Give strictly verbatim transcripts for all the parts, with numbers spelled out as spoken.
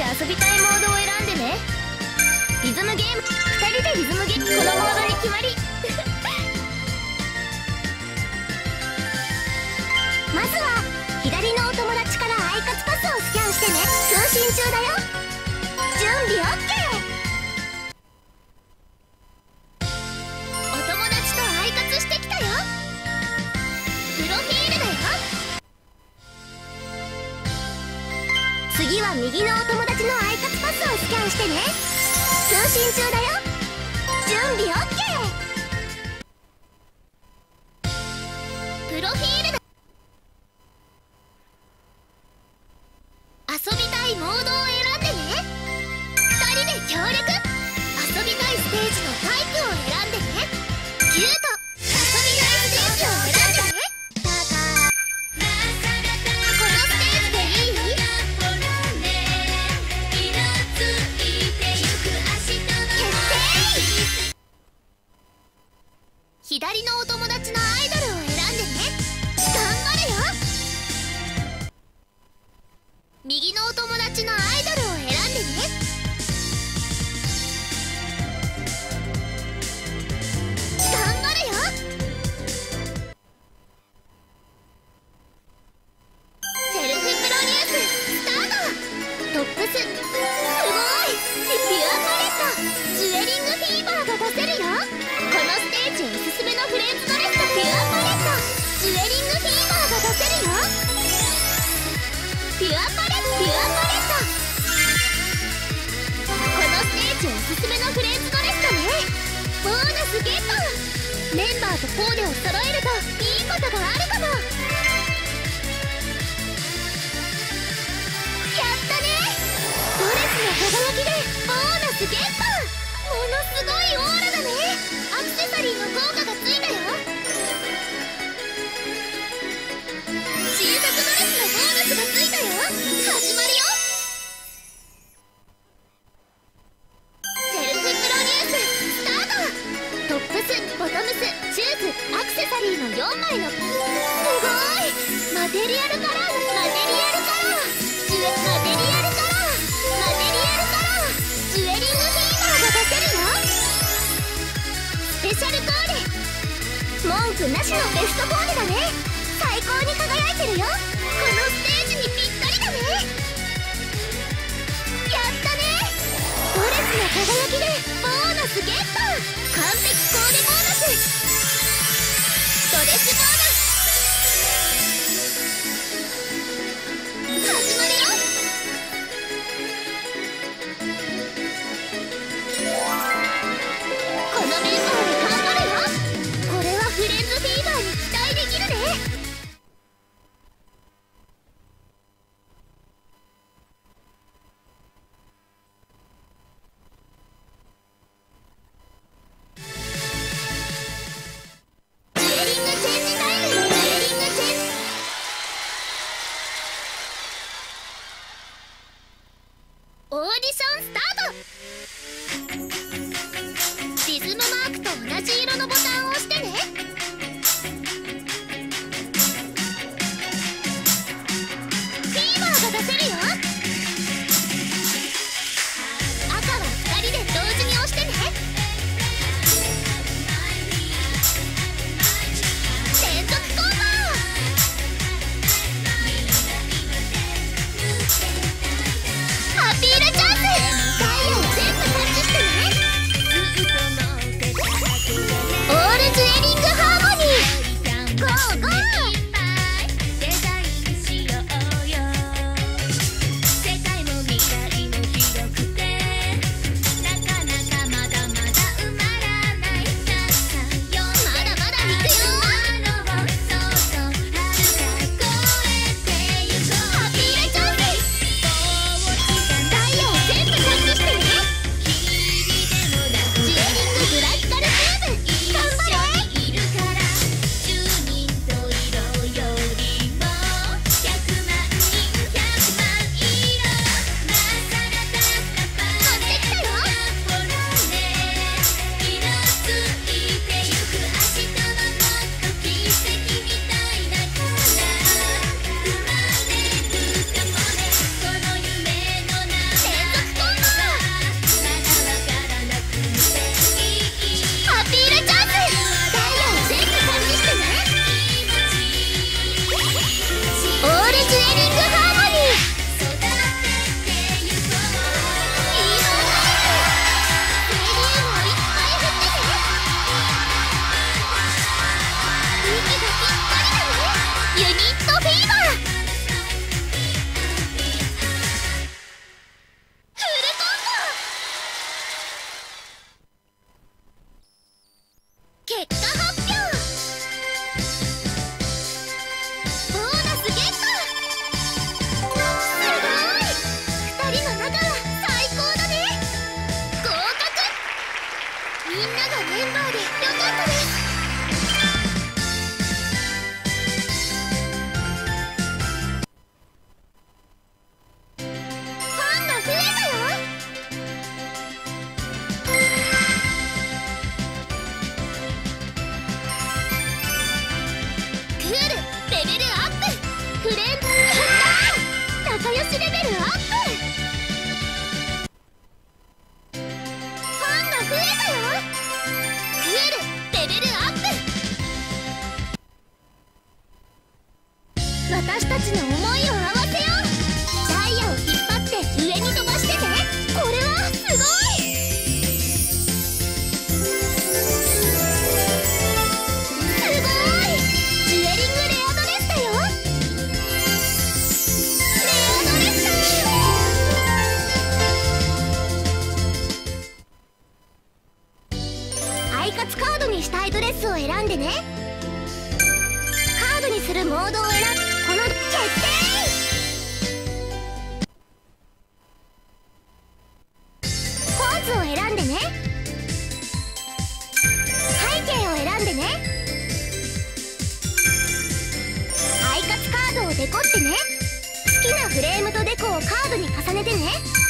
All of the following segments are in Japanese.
遊びたいモードを選んでね。リズムゲーム、ふたりでリズムゲーム、このモードに決まりまずは左のお友達からアイカツパスをスキャンしてね。通信中だよ。準備 オーケー。 お友達とアイカツしてきたよ。プロフィールだよ。次は右のお友達のアイカツパスをスキャンしてね。通信中だよ。準備 オーケー。 プロフィールだ。遊びたいモードを選んでね。ふたりで協力。遊びたいステージのタイプを選んでね。キュート。遊びたいステージを選んでね。このステージでいい？決定！左のお友達のアイドルを選んでね。頑張れよ。右のお友達のアイドルを選んでね。頑張れよ。セルフプロデューススタート。トップス、すごい。ピュアパレット、ジュエリングフィーバーが出せるよ。このステージおすすめのフレーズドレスとピュアパレット、ジュエリングフィーバーが出せるよ。ピュアパレット、ピュアパレット。このステージおすすめのフレーズドレスだね。ボーナスゲット。メンバーとコーデを揃えるといいことがあるかも。やったね。ドレスの輝きでボーナスゲット。ものすごいオーラだね。アクセサリーの効果がついたよ。新作ドレスのボーナスがついたよ。始まるよ。セルフプロデューススタート。トップス、ボトムス、シューズ、アクセサリーのよんまいの。すごい。マテリアルカラー、マテリアルカラー、ジュエマテリアルカラー、マテリアルカラー、ジュエリングフィーバーが出せるよ。スペシャルコーデ。文句なしのベストコーデだね。最高に輝いてるよ。このステージにぴったりだね。やったね。ドレスの輝きでボーナスゲット。完璧コーデボーナス。ドレスボーナス。始まるよ。このメンバーで頑張れよ。これはフレンズフィーバーに期待できるね。オーディションスタート。リズムマークと同じ色のボタンを押してね。フィーバーが出せるよ。赤はふたりで同時に押してね。連続コンボ。アピールチャンス。ダイヤを全部タッチしてね。オールジュエリングハーモニー。ゴーゴー。 私たちの思いを合わせよう。ダイヤを引っ張って上に飛ばしてね。これはすごい。すごい。ジュエリングレアドレスだよ。レアドレスだ。アイカツカードにしたいドレスを選んでね。カードにするモードを選ぶ。この決定。ポーズを選んでね。背景を選んでね。アイカツカードをデコってね。好きなフレームとデコをカードに重ねてね。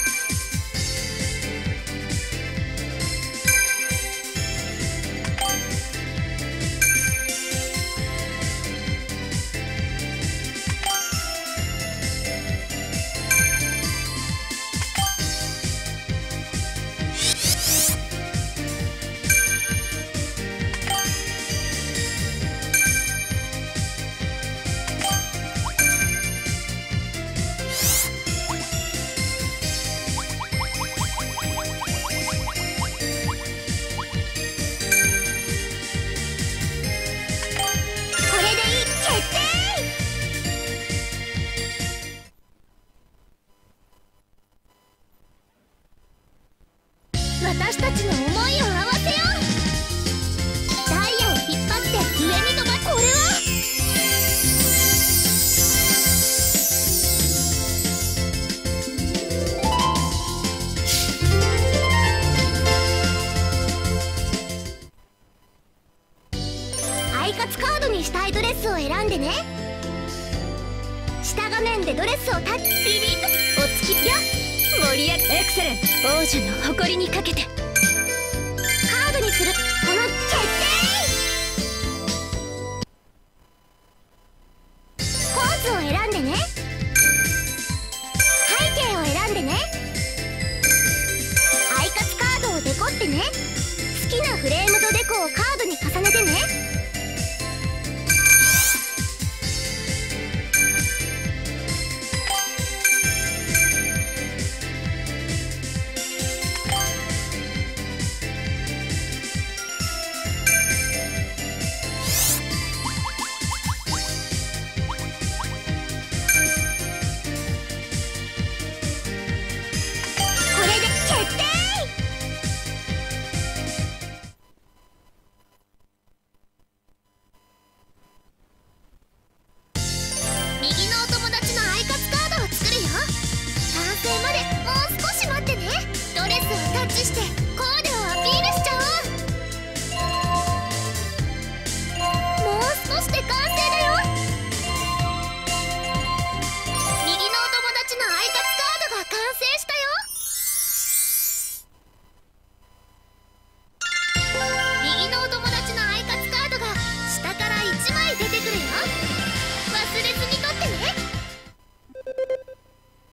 私たちの思いを合わせよう。ダイヤを引っ張って上に飛ばす。これはアイカツカードにしたいドレスを選んでね。下画面でドレスをタッチ。ビビッとお付きよ。盛り上げエクセレント。王女の誇りにかけてカードにする。この決定。ポーズを選んでね。背景を選んでね。アイカツカードをデコってね。好きなフレームとデコをカード